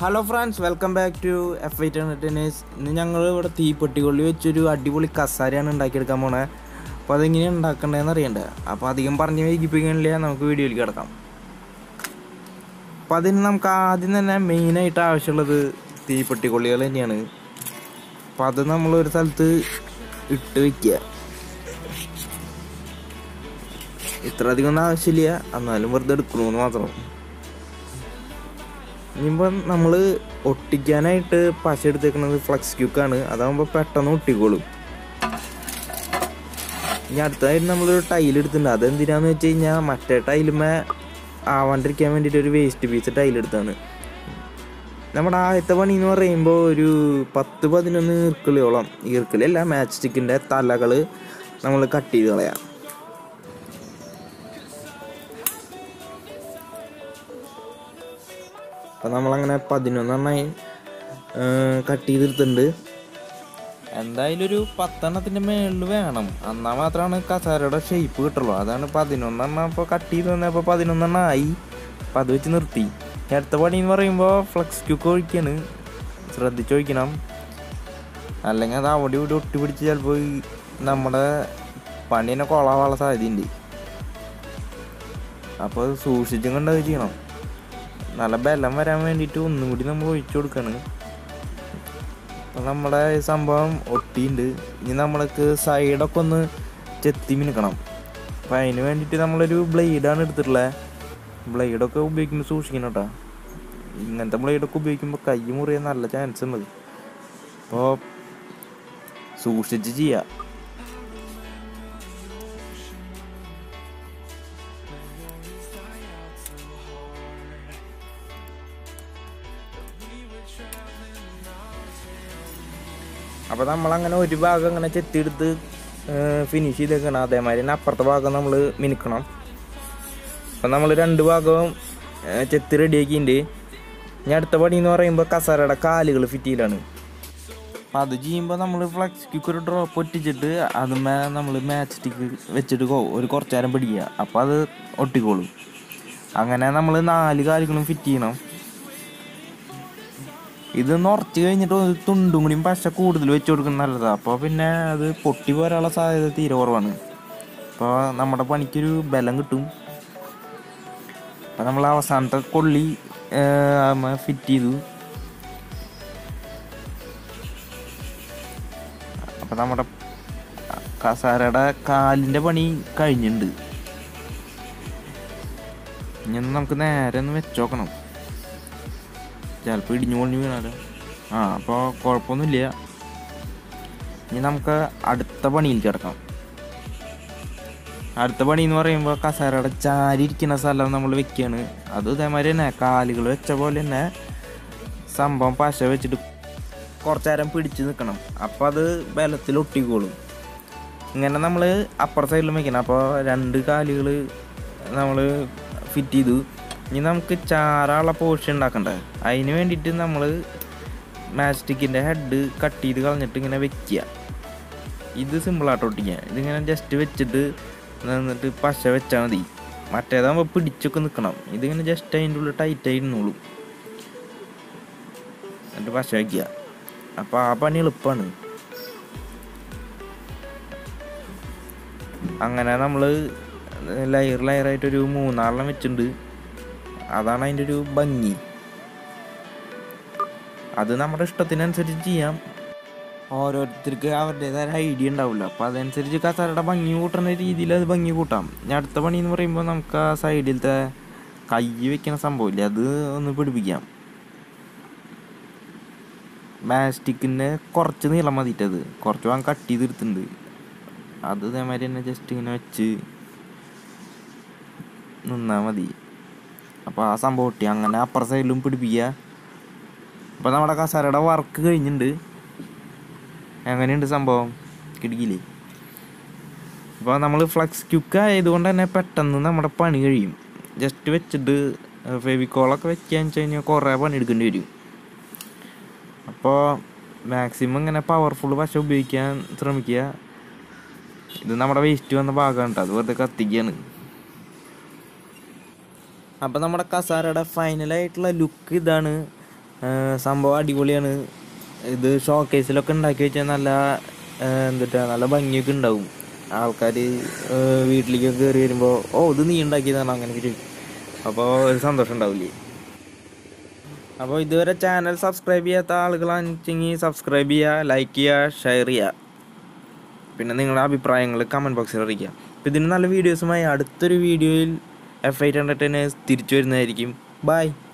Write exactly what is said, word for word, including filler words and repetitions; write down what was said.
Hello friends, welcome back to F eight hundred tennis. ഇന്ന് ഞങ്ങൾ ഇവിടെ തീപ്പെട്ടിക്കൊള്ളി വെച്ചൊരു അടിപൊളി കസാരയാണ് ഉണ്ടാക്കിയെടുക്കാൻ പോണേ. അപ്പോൾ അതെങ്ങനെയാണ് ഉണ്ടാക്കേണ്ടതെന്ന് അറിയണ്ടേ. അപ്പോൾ അധികം പറഞ്ഞ് വൈകിപ്പിക്കാനില്ല, നമുക്ക് വീഡിയോയിലേക്ക് കിടക്കാം. അപ്പോൾ അതിന് നമുക്ക് ആദ്യം തന്നെ മെയിനായിട്ട് ആവശ്യമുള്ളത് തീപ്പെട്ടിക്കൊള്ളികൾ തന്നെയാണ്. അപ്പോൾ അത് നമ്മളൊരു സ്ഥലത്ത് ഇട്ട് വയ്ക്കുക. ഇത്ര അധികം ഒന്നും ആവശ്യമില്ല, എന്നാലും വെറുതെ എടുക്കണമെന്ന് മാത്രം. ഇനിയിപ്പോൾ നമ്മൾ ഒട്ടിക്കാനായിട്ട് പശ എടുത്തേക്കുന്നത് ഫ്ലക്സ് ക്യൂക്കാണ്. അതാകുമ്പോൾ പെട്ടെന്ന് ഒട്ടിക്കോളും. ഇനി അടുത്തതായിട്ട് നമ്മളൊരു ടൈൽ എടുത്തിട്ടുണ്ട്. അതെന്തിനാന്ന് വെച്ച് കഴിഞ്ഞാൽ മറ്റേ ടൈലുമേ ആവാണ്ടിരിക്കാൻ വേണ്ടിയിട്ട് ഒരു വേസ്റ്റ് പീസ് ടൈലെടുത്താണ്. നമ്മുടെ ആദ്യത്തെ പണി എന്ന് പറയുമ്പോൾ ഒരു പത്ത് പതിനൊന്ന് ഈർക്കിളിയോളം, ഈർക്കിളല്ല മാച്ച് സ്റ്റിക്കിൻ്റെ തലകൾ നമ്മൾ കട്ട് ചെയ്ത് കളയാം. അപ്പം നമ്മളങ്ങനെ പതിനൊന്നെണ്ണമായി കട്ട് ചെയ്തെടുത്തിട്ടുണ്ട്. എന്തായാലും ഒരു പത്തെണ്ണത്തിൻ്റെ മേളിൽ വേണം, എന്നാൽ മാത്രമാണ് കസാരയുടെ ഷേപ്പ് കിട്ടുള്ളൂ. അതാണ് പതിനൊന്നെണ്ണം ഇപ്പോൾ കട്ട് ചെയ്ത് വന്നപ്പോൾ പതിനൊന്നെണ്ണം ആയി. അപ്പം അത് വെച്ച് നിർത്തി. അടുത്ത പണി എന്ന് പറയുമ്പോൾ ഫ്ലക്സ് ക്യൂക്ക് ഒഴിക്കാണ്. ശ്രദ്ധിച്ചൊഴിക്കണം, അല്ലെങ്കിൽ അത് അവിടെ ഇവിടെ ഒട്ടി പിടിച്ച് ചിലപ്പോൾ നമ്മുടെ പണി തന്നെ കൊളാവാനുള്ള സാധ്യതയുണ്ട്. അപ്പോൾ സൂക്ഷിച്ചും കണ്ട് അത് ചെയ്യണം. നല്ല ബലം വരാൻ വേണ്ടിയിട്ട് ഒന്നും കൂടി നമ്മൾ ഒഴിച്ചു കൊടുക്കുകയാണ്. അപ്പം നമ്മുടെ സംഭവം ഒട്ടിയുണ്ട്. ഇനി നമ്മൾക്ക് സൈഡൊക്കെ ഒന്ന് ചെത്തി മിനുക്കണം. അപ്പം അതിന് വേണ്ടിയിട്ട് നമ്മളൊരു ബ്ലേഡാണ് എടുത്തിട്ടുള്ളത്. ബ്ലേഡൊക്കെ ഉപയോഗിക്കുമ്പോൾ സൂക്ഷിക്കണം കേട്ടോ. ഇങ്ങനത്തെ ബ്ലേഡൊക്കെ ഉപയോഗിക്കുമ്പോൾ കൈ മുറിയാൻ നല്ല ചാൻസ് ഉണ്ട്. അപ്പോൾ സൂക്ഷിച്ച് ചെയ്യുക. അപ്പോൾ നമ്മളങ്ങനെ ഒരു ഭാഗം അങ്ങനെ ചെത്തിയെടുത്ത് ഫിനിഷ് ചെയ്തേക്കണം. അതേമാതിരി തന്നെ അപ്പുറത്തെ ഭാഗം നമ്മൾ മിനുക്കണം. അപ്പം നമ്മൾ രണ്ട് ഭാഗവും ചെത്തി റെഡിയാക്കിയിട്ടുണ്ട്. ഇനി അടുത്ത പണി എന്ന് പറയുമ്പോൾ കസാരയുടെ കാലുകൾ ഫിറ്റ് ചെയ്യലാണ്. അപ്പം അത് ചെയ്യുമ്പോൾ നമ്മൾ ഫ്ലക്സ് ക്യൂക്ക് ഒരു ഡ്രോപ്പ് ഒട്ടിച്ചിട്ട് അതുമേ നമ്മൾ മാച്ച് സ്റ്റിക്ക് വെച്ചിട്ട് ഒരു കുറച്ച് നേരം പിടിക്കുക. അപ്പോൾ അത് ഒട്ടിക്കോളും. അങ്ങനെ നമ്മൾ നാല് കാലുകളും ഫിറ്റ് ചെയ്യണം. ഇത് നിറച്ച് കഴിഞ്ഞിട്ട് ഒരു തുണ്ടും കൂടിയും പശ കൂടുതൽ വെച്ച് കൊടുക്കുന്നത് നല്ലതാണ്. അപ്പോൾ പിന്നെ അത് പൊട്ടി പോരാനുള്ള സാധ്യത തീരെ കുറവാണ്. അപ്പോൾ നമ്മുടെ പണിക്കൊരു ബലം കിട്ടും. അപ്പോൾ നമ്മൾ അവസാനത്തെ കൊള്ളി ഫിറ്റ് ചെയ്തു. അപ്പോൾ നമ്മുടെ കസാരയുടെ കാലിൻ്റെ പണി കഴിഞ്ഞിട്ടുണ്ട്. ഇനി നമുക്ക് നേരെ ഒന്ന് വെച്ച് നോക്കണം. ചിലപ്പോൾ ഇടിഞ്ഞു പൊളിഞ്ഞു വീണാലോ. ആ അപ്പോൾ കുഴപ്പമൊന്നുമില്ല. ഇനി നമുക്ക് അടുത്ത പണിയിൽ കിടക്കാം. അടുത്ത പണി എന്ന് പറയുമ്പോൾ കസാരയുടെ ചാരി ഇരിക്കുന്ന സ്ഥലം നമ്മൾ വെക്കുകയാണ്. അത് ഇതേമാതിരി തന്നെ കാലുകൾ വെച്ച പോലെ തന്നെ സംഭവം പശ വെച്ചിട്ട് കുറച്ച് നേരം പിടിച്ച് നിൽക്കണം. അപ്പോൾ അത് ബലത്തിൽ ഒട്ടിക്കോളും. ഇങ്ങനെ നമ്മൾ അപ്പുറ സൈഡിലും വെക്കണം. അപ്പോൾ രണ്ട് കാലുകൾ നമ്മൾ ഫിറ്റ് ചെയ്തു. ഇനി നമുക്ക് ചാറാനുള്ള പോർഷൻ ഉണ്ടാക്കണ്ടേ. അതിന് വേണ്ടിയിട്ട് നമ്മൾ മാസ്റ്റിക്കിൻ്റെ ഹെഡ് കട്ട് ചെയ്ത് കളഞ്ഞിട്ട് ഇങ്ങനെ വെക്കുക. ഇത് സിമ്പിളായിട്ട് ഒട്ടിക്കുക. ഇതിങ്ങനെ ജസ്റ്റ് വെച്ചിട്ട് നിന്നിട്ട് പശ വെച്ചാൽ മതി. മറ്റേതാകുമ്പോൾ പിടിച്ചൊക്കെ നിൽക്കണം. ഇതിങ്ങനെ ജസ്റ്റ് അതിൻ്റെ ഉള്ളിൽ ടൈറ്റായി ഇരുന്നോളും. എന്നിട്ട് പശ വയ്ക്കുക. അപ്പോൾ ആ പണി എളുപ്പമാണ്. അങ്ങനെ നമ്മൾ ലെയർ ലെയറായിട്ടൊരു മൂന്നാറെണ്ണം വെച്ചിട്ടുണ്ട്. അതാണ് അതിൻ്റെ ഒരു ഭംഗി. അത് നമ്മുടെ ഇഷ്ടത്തിനനുസരിച്ച് ചെയ്യാം. ഓരോരുത്തർക്ക് അവരുടേതായ ഐഡിയ ഉണ്ടാവില്ല. അപ്പോൾ അതനുസരിച്ച് കസാരയുടെ ഭംഗി കൂട്ടുന്ന രീതിയിൽ അത് ഭംഗി കൂട്ടാം. ഇനി അടുത്ത പണി എന്ന് പറയുമ്പോൾ നമുക്ക് ആ സൈഡിലത്തെ കൈ വെക്കുന്ന സംഭവമില്ലേ, അത് ഒന്ന് പിടിപ്പിക്കാം. മാസ്റ്റിക്കിൻ്റെ കുറച്ച് നീളം മതിയിട്ടത് കുറച്ച് ഭാഗം കട്ട് ചെയ്തെടുത്തിട്ടുണ്ട്. അത് ഇതേമാതിരി തന്നെ ജസ്റ്റ് ഇങ്ങനെ വെച്ച് നിന്നാൽ മതി. അപ്പോൾ ആ സംഭവം ഒട്ടി. അങ്ങനെ അപ്പുറ സൈഡിലും പിടിപ്പിക്കുക. അപ്പോൾ നമ്മുടെ കസാരയുടെ വർക്ക് കഴിഞ്ഞിട്ടുണ്ട്. എങ്ങനെയുണ്ട് സംഭവം? കിടക്കില്ലേ? അപ്പോൾ നമ്മൾ ഫ്ലക്സ് ക്യൂക്ക് ആയതുകൊണ്ട് തന്നെ പെട്ടെന്ന് നമ്മുടെ പണി കഴിയും. ജസ്റ്റ് വെച്ചിട്ട് ഫെവിക്കോളൊക്കെ വെക്കുകയെന്ന് വെച്ച് കഴിഞ്ഞാൽ കുറേ പണി എടുക്കേണ്ടി വരും. അപ്പോൾ മാക്സിമം ഇങ്ങനെ പവർഫുൾ പശ ഉപയോഗിക്കാൻ ശ്രമിക്കുക. ഇത് നമ്മുടെ വേസ്റ്റ് വന്ന ഭാഗമാണ് കേട്ടോ. അത് വെറുതെ കത്തിക്കുകയാണ്. അപ്പോൾ നമ്മുടെ കസാരയുടെ ഫൈനലായിട്ടുള്ള ലുക്ക് ഇതാണ്. സംഭവം അടിപൊളിയാണ്. ഇത് ഷോക്കേസിലൊക്കെ ഉണ്ടാക്കി വെച്ചാൽ നല്ല എന്തിട്ടാ നല്ല ഭംഗിയൊക്കെ ഉണ്ടാവും. ആൾക്കാർ വീട്ടിലേക്കൊക്കെ കയറി വരുമ്പോൾ ഓ ഇത് നീ ഉണ്ടാക്കിയതാണ് അങ്ങനെയൊക്കെ ചോദിക്കും. അപ്പോൾ ഒരു സന്തോഷം ഉണ്ടാവില്ലേ. അപ്പോൾ ഇതുവരെ ചാനൽ സബ്സ്ക്രൈബ് ചെയ്യാത്ത ആളുകളാണെന്നുവെച്ചെങ്കിൽ സബ്സ്ക്രൈബ് ചെയ്യുക, ലൈക്ക് ചെയ്യുക, ഷെയർ ചെയ്യുക. പിന്നെ നിങ്ങളുടെ അഭിപ്രായങ്ങൾ കമൻറ്റ് ബോക്സിൽ അറിയിക്കുക. അപ്പോൾ ഇതിന് നല്ല വീഡിയോസുമായി അടുത്തൊരു വീഡിയോയിൽ എഫ് എയ്റ്റ് ഹൺഡ്രഡ് ടെന്നേഴ്സ് തിരിച്ചു വരുന്നതായിരിക്കും. ബൈ.